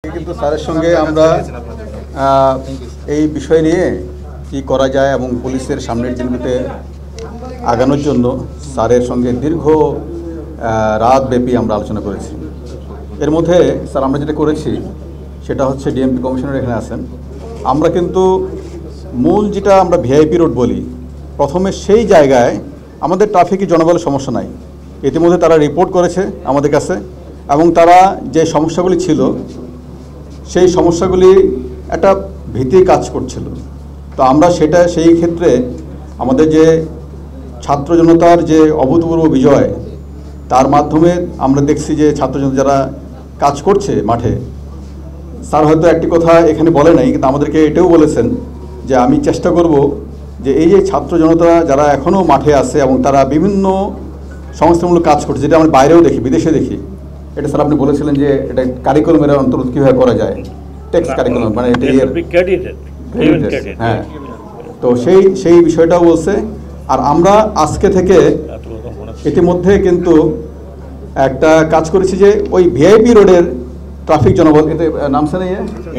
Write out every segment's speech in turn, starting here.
কিন্তু স্যারের সঙ্গে আমরা এই বিষয় নিয়ে কি করা যায় এবং পুলিশের সামনের দিনগুলোতে আগানোর জন্য স্যারের সঙ্গে দীর্ঘ রাতব্যাপী আমরা আলোচনা করেছি। এর মধ্যে স্যার আমরা যেটা করেছি সেটা হচ্ছে ডিএমপি কমিশনার এখানে আছেন। আমরা কিন্তু মূল যেটা আমরা ভিআইপি রোড বলি, প্রথমে সেই জায়গায় আমাদের ট্রাফিকে জনবলের সমস্যা নাই। ইতিমধ্যে তারা রিপোর্ট করেছে আমাদের কাছে এবং তারা যে সমস্যাগুলি ছিল সেই সমস্যাগুলি একটা ভীতি কাজ করছিল। তো আমরা সেই ক্ষেত্রে আমাদের যে ছাত্র জনতার যে অভূতপূর্ব বিজয়, তার মাধ্যমে আমরা দেখছি যে ছাত্র জনতা যারা কাজ করছে মাঠে, স্যার হয়তো একটি কথা এখানে বলে নাই, কিন্তু আমাদেরকে এটাও বলেছেন যে আমি চেষ্টা করব যে এই যে ছাত্র জনতা যারা এখনও মাঠে আছে এবং তারা বিভিন্ন সংস্থামূলক কাজ করছে, যেটা আমরা বাইরেও দেখি, বিদেশে দেখি, এটা স্যার আপনি বলেছিলেন যে এটা কারিকুলামের অন্তর্গত কীভাবে করা যায়, টেক্সট কারিকুলাম মানে হ্যাঁ। তো সেই বিষয়টাও বলছে। আর আমরা আজকে থেকে ইতিমধ্যে কিন্তু একটা কাজ করেছি যে ওই ভিআইপি রোডের ট্রাফিক জনবল, এতে নামছে না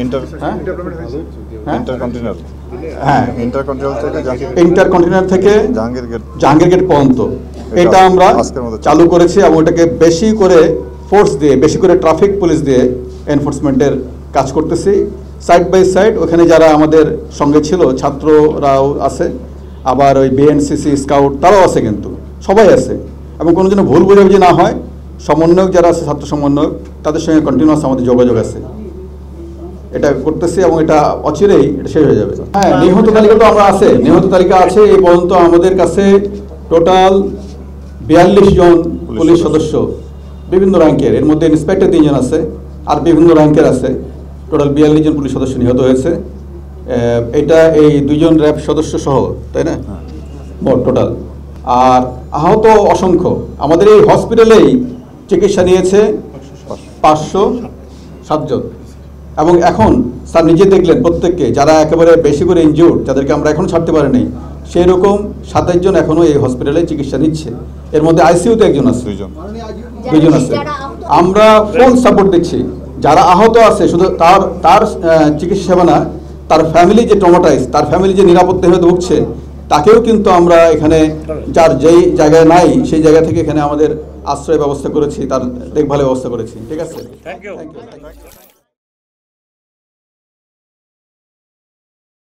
ইন্টারকন্টিনেন্টাল থেকে জাহাঙ্গীর গেট পর্যন্ত, এটা আমরা চালু করেছি এবং ওটাকে বেশি করে ফোর্স দিয়ে, বেশি করে ট্রাফিক পুলিশ দিয়ে এনফোর্সমেন্টের কাজ করতেছি। সাইড বাই সাইড ওখানে যারা আমাদের সঙ্গে ছিল, ছাত্ররাও আছে, আবার ওই বিএনসিসি স্কাউট তারাও আছে, কিন্তু সবাই আছে। এবং কোনো যেন ভুল বোঝাবুঝি না হয়, সমন্বয়ক যারা আছে, ছাত্র সমন্বয়ক, তাদের সঙ্গে কন্টিনিউয়াস আমাদের যোগাযোগ আছে। এটা করতেছি এবং এটা অচিরেই এটা শেষ হয়ে যাবে। হ্যাঁ, নিহত তালিকা তো আমরা আছে, নিহত তালিকা আছে। এই পর্যন্ত আমাদের কাছে টোটাল 42 জন পুলিশ সদস্য বিভিন্ন র্যাঙ্কের, এর মধ্যে ইন্সপেক্টর 3 জন আছে আর বিভিন্ন র্যাঙ্কের আছে। টোটাল 42 জন পুলিশ সদস্য নিহত হয়েছে। এটা এই 2 জন র্যাব সদস্য সহ, তাই না, মোট টোটাল। আর আহত অসংখ্য। আমাদের এই হসপিটালেই চিকিৎসা নিয়েছে 507 জন। এবং এখন স্যার নিজে দেখলেন প্রত্যেককে, যারা একেবারে বেশি করে ইনজিউর্ড, যাদেরকে আমরা এখনও ছাড়তে পারিনি, সেই রকম 27 জন এখনও এই হসপিটালে চিকিৎসা নিচ্ছে। এর মধ্যে আইসিইউতে 1 জন আছে, 2 জন আছে। আমরা ফুল সাপোর্ট দিচ্ছি। যারা আহত আছে শুধু তার চিকিৎসা সেবা না, তার ফ্যামিলি যে ট্রমাটাইজ, তার ফ্যামিলি যে নিরাপত্তাহীনতায় ভুগছে, তাকেও কিন্তু আমরা এখানে, যার যেই জায়গায় নাই সেই জায়গা থেকে এখানে আমাদের আশ্রয় ব্যবস্থা করেছি, তার দেখভালের ব্যবস্থা করেছি। ঠিক আছে, থ্যাংক ইউ।